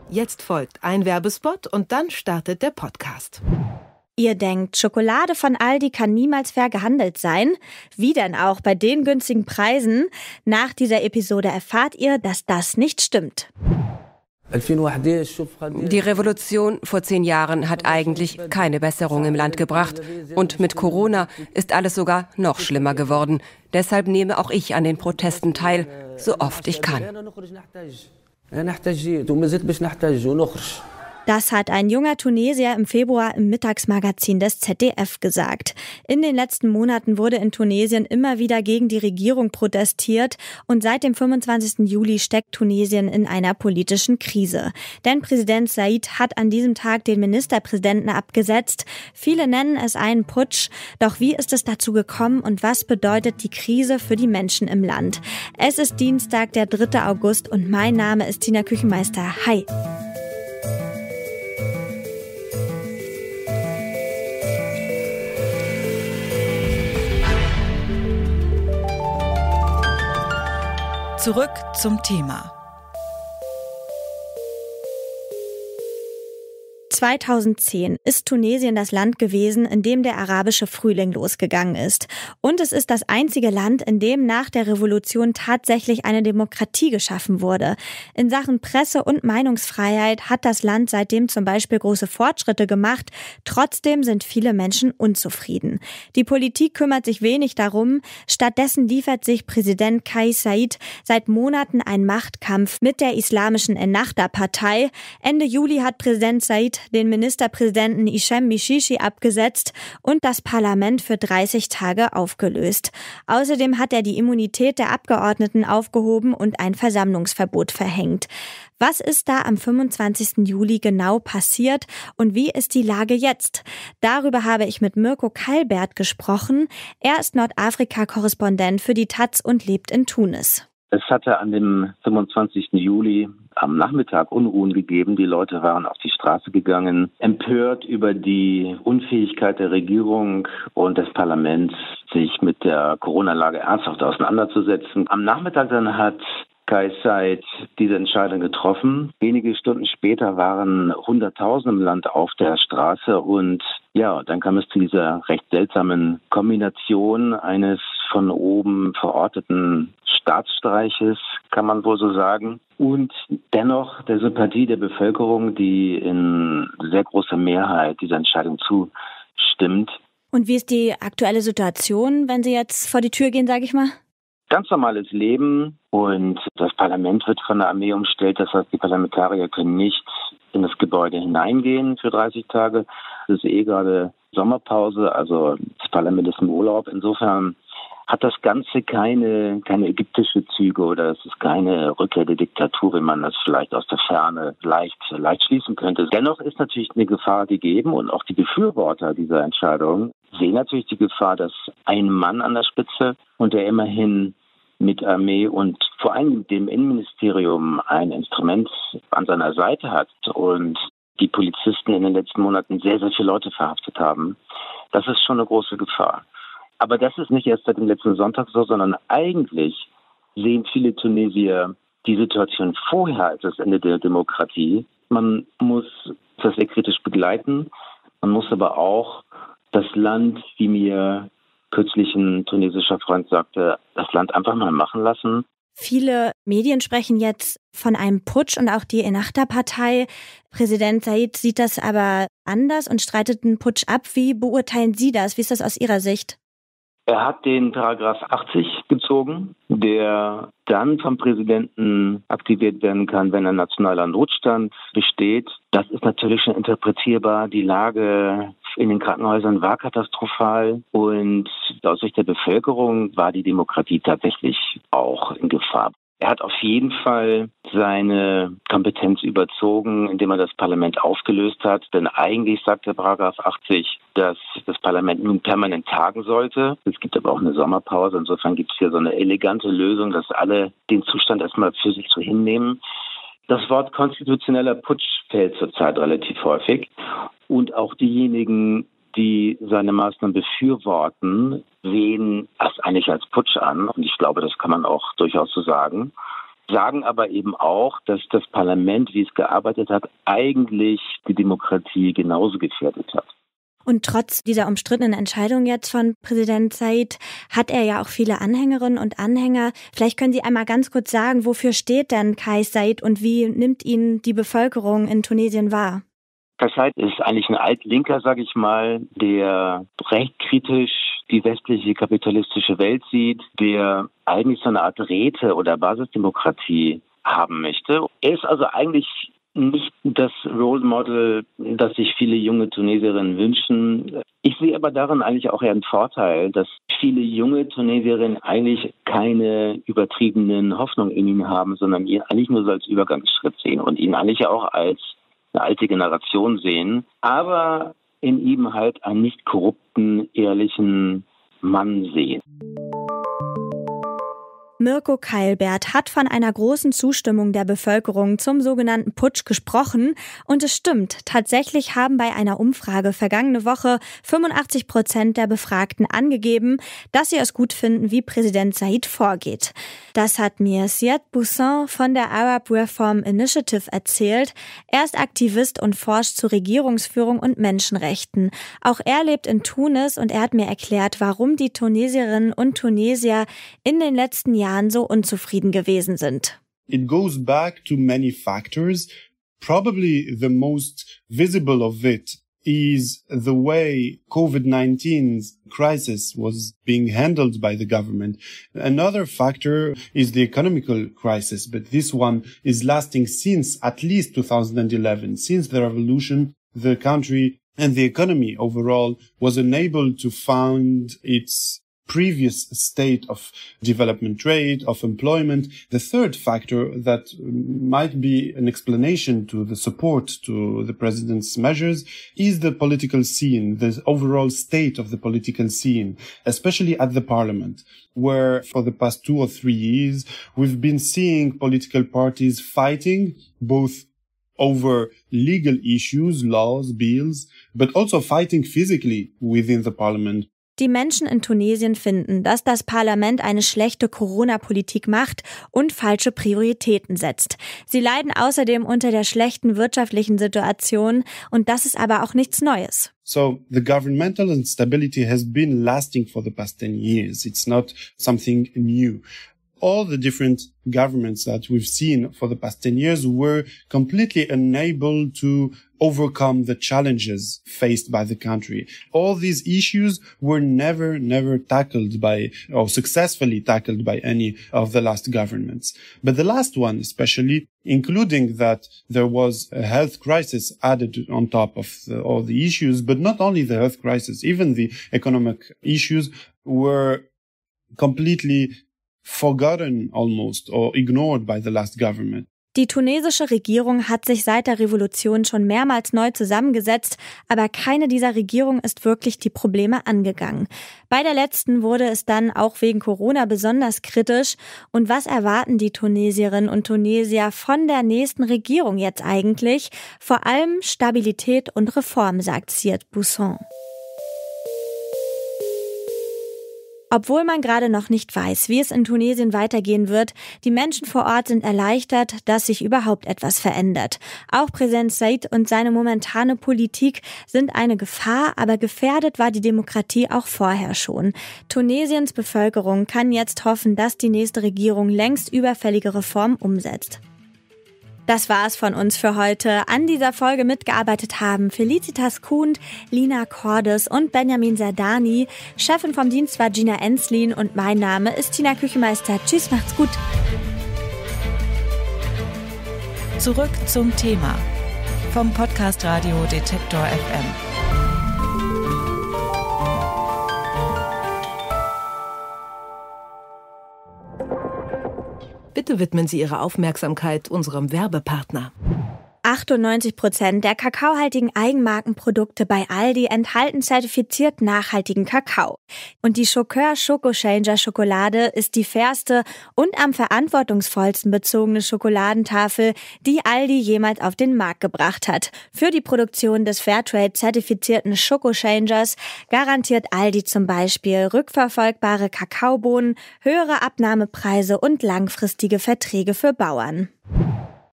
Jetzt folgt ein Werbespot und dann startet der Podcast. Ihr denkt, Schokolade von Aldi kann niemals fair gehandelt sein? Wie denn auch bei den günstigen Preisen? Nach dieser Episode erfahrt ihr, dass das nicht stimmt. Die Revolution vor 10 Jahren hat eigentlich keine Besserung im Land gebracht. Und mit Corona ist alles sogar noch schlimmer geworden. Deshalb nehme auch ich an den Protesten teil, so oft ich kann. Das hat ein junger Tunesier im Februar im Mittagsmagazin des ZDF gesagt. In den letzten Monaten wurde in Tunesien immer wieder gegen die Regierung protestiert und seit dem 25. Juli steckt Tunesien in einer politischen Krise. Denn Präsident Said hat an diesem Tag den Ministerpräsidenten abgesetzt. Viele nennen es einen Putsch. Doch wie ist es dazu gekommen und was bedeutet die Krise für die Menschen im Land? Es ist Dienstag, der 3. August und mein Name ist Tina Küchenmeister. Hi! Zurück zum Thema. 2010 ist Tunesien das Land gewesen, in dem der arabische Frühling losgegangen ist. Und es ist das einzige Land, in dem nach der Revolution tatsächlich eine Demokratie geschaffen wurde. In Sachen Presse- und Meinungsfreiheit hat das Land seitdem zum Beispiel große Fortschritte gemacht. Trotzdem sind viele Menschen unzufrieden. Die Politik kümmert sich wenig darum. Stattdessen liefert sich Präsident Kais Saied seit Monaten einen Machtkampf mit der islamischen Ennahda-Partei. Ende Juli hat Präsident Saied den Ministerpräsidenten Hichem Mishishi abgesetzt und das Parlament für 30 Tage aufgelöst. Außerdem hat er die Immunität der Abgeordneten aufgehoben und ein Versammlungsverbot verhängt. Was ist da am 25. Juli genau passiert und wie ist die Lage jetzt? Darüber habe ich mit Mirko Kalbert gesprochen. Er ist Nordafrika-Korrespondent für die taz und lebt in Tunis. Es hatte an dem 25. Juli am Nachmittag Unruhen gegeben. Die Leute waren auf die Straße gegangen, empört über die Unfähigkeit der Regierung und des Parlaments, sich mit der Corona-Lage ernsthaft auseinanderzusetzen. Am Nachmittag dann hat Kais Saied diese Entscheidung getroffen. Wenige Stunden später waren Hunderttausende im Land auf der Straße und ja, dann kam es zu dieser recht seltsamen Kombination eines von oben verorteten Staatsstreiches, kann man wohl so sagen, und dennoch der Sympathie der Bevölkerung, die in sehr großer Mehrheit dieser Entscheidung zustimmt. Und wie ist die aktuelle Situation, wenn Sie jetzt vor die Tür gehen, sage ich mal? Ganz normales Leben und das Parlament wird von der Armee umstellt. Das heißt, die Parlamentarier können nicht in das Gebäude hineingehen für 30 Tage. Es ist gerade Sommerpause, also das Parlament ist im Urlaub. Insofern hat das Ganze keine ägyptische Züge oder es ist keine Rückkehr der Diktatur, wie man das vielleicht aus der Ferne leicht schließen könnte. Dennoch ist natürlich eine Gefahr gegeben und auch die Befürworter dieser Entscheidung sehen natürlich die Gefahr, dass ein Mann an der Spitze und der immerhin mit Armee und vor allem dem Innenministerium ein Instrument an seiner Seite hat und die Polizisten in den letzten Monaten sehr, sehr viele Leute verhaftet haben. Das ist schon eine große Gefahr. Aber das ist nicht erst seit dem letzten Sonntag so, sondern eigentlich sehen viele Tunesier die Situation vorher als das Ende der Demokratie. Man muss das sehr kritisch begleiten. Man muss aber auch das Land, wie mir kürzlich ein tunesischer Freund sagte, das Land einfach mal machen lassen. Viele Medien sprechen jetzt von einem Putsch und auch die Ennahda-Partei. Präsident Saied sieht das aber anders und streitet den Putsch ab. Wie beurteilen Sie das? Wie ist das aus Ihrer Sicht? Er hat den Paragraph 80 gezogen, der dann vom Präsidenten aktiviert werden kann, wenn ein nationaler Notstand besteht. Das ist natürlich schon interpretierbar. Die Lage in den Krankenhäusern war katastrophal und aus Sicht der Bevölkerung war die Demokratie tatsächlich auch in Gefahr. Er hat auf jeden Fall seine Kompetenz überzogen, indem er das Parlament aufgelöst hat. Denn eigentlich sagt der Paragraph 80, dass das Parlament nun permanent tagen sollte. Es gibt aber auch eine Sommerpause. Insofern gibt es hier so eine elegante Lösung, dass alle den Zustand erstmal für sich so hinnehmen. Das Wort konstitutioneller Putsch fällt zurzeit relativ häufig. Und auch diejenigen, die seine Maßnahmen befürworten, sehen das eigentlich als Putsch an. Und ich glaube, das kann man auch durchaus so sagen. sagen aber eben auch, dass das Parlament, wie es gearbeitet hat, eigentlich die Demokratie genauso gefährdet hat. Und trotz dieser umstrittenen Entscheidung jetzt von Präsident Said hat er ja auch viele Anhängerinnen und Anhänger. Vielleicht können Sie einmal ganz kurz sagen, wofür steht denn Kais Said und wie nimmt ihn die Bevölkerung in Tunesien wahr? Kais Said ist eigentlich ein Altlinker, sage ich mal, der recht kritisch die westliche kapitalistische Welt sieht, der eigentlich so eine Art Räte- oder Basisdemokratie haben möchte. Er ist also eigentlich nicht das Role Model, das sich viele junge Tunesierinnen wünschen. Ich sehe aber darin eigentlich auch eher einen Vorteil, dass viele junge Tunesierinnen eigentlich keine übertriebenen Hoffnungen in ihn haben, sondern ihn eigentlich nur so als Übergangsschritt sehen und ihn eigentlich auch als eine alte Generation sehen, aber in ihm halt einen nicht korrupten, ehrlichen Mann sehen. Mirko Keilbert hat von einer großen Zustimmung der Bevölkerung zum sogenannten Putsch gesprochen. Und es stimmt, tatsächlich haben bei einer Umfrage vergangene Woche 85% der Befragten angegeben, dass sie es gut finden, wie Präsident Said vorgeht. Das hat mir Siad Boussin von der Arab Reform Initiative erzählt. Er ist Aktivist und forscht zur Regierungsführung und Menschenrechten. Auch er lebt in Tunis und er hat mir erklärt, warum die Tunesierinnen und Tunesier in den letzten Jahren so unzufrieden gewesen sind. It goes back to many factors. Probably the most visible of it is the way COVID-19's crisis was being handled by the government. Another factor is the economical crisis, but this one is lasting since at least 2011. Since the revolution, the country and the economy overall was unable to find its previous state of development rate, of employment. The third factor that might be an explanation to the support to the president's measures is the political scene, the overall state of the political scene, especially at the parliament, where for the past 2 or 3 years, we've been seeing political parties fighting both over legal issues, laws, bills, but also fighting physically within the parliament. Die Menschen in Tunesien finden, dass das Parlament eine schlechte Corona-Politik macht und falsche Prioritäten setzt. Sie leiden außerdem unter der schlechten wirtschaftlichen Situation und das ist aber auch nichts Neues. So the governmental instability has been lasting for the past 10 years. It's not something new. All the different governments that we've seen for the past 10 years were completely unable to overcome the challenges faced by the country. All these issues were never tackled by or successfully tackled by any of the last governments. But the last one, especially, including that there was a health crisis added on top of all the issues, but not only the health crisis, even the economic issues were completely forgotten almost or ignored by the last government. Die tunesische Regierung hat sich seit der Revolution schon mehrmals neu zusammengesetzt, aber keine dieser Regierungen ist wirklich die Probleme angegangen. Bei der letzten wurde es dann auch wegen Corona besonders kritisch. Und was erwarten die Tunesierinnen und Tunesier von der nächsten Regierung jetzt eigentlich? Vor allem Stabilität und Reform, sagt Siad Boussin. Obwohl man gerade noch nicht weiß, wie es in Tunesien weitergehen wird, die Menschen vor Ort sind erleichtert, dass sich überhaupt etwas verändert. Auch Präsident Said und seine momentane Politik sind eine Gefahr, aber gefährdet war die Demokratie auch vorher schon. Tunesiens Bevölkerung kann jetzt hoffen, dass die nächste Regierung längst überfällige Reformen umsetzt. Das war's von uns für heute. An dieser Folge mitgearbeitet haben Felicitas Kuhn, Lina Cordes und Benjamin Sardani. Chefin vom Dienst war Gina Enslin und mein Name ist Tina Küchenmeister. Tschüss, macht's gut. Zurück zum Thema vom Podcast Radio Detektor FM. Bitte widmen Sie Ihre Aufmerksamkeit unserem Werbepartner. 98% der kakaohaltigen Eigenmarkenprodukte bei Aldi enthalten zertifiziert nachhaltigen Kakao. Und die Schokör Schokochanger Schokolade ist die fairste und am verantwortungsvollsten bezogene Schokoladentafel, die Aldi jemals auf den Markt gebracht hat. Für die Produktion des Fairtrade-zertifizierten Schokochangers garantiert Aldi zum Beispiel rückverfolgbare Kakaobohnen, höhere Abnahmepreise und langfristige Verträge für Bauern.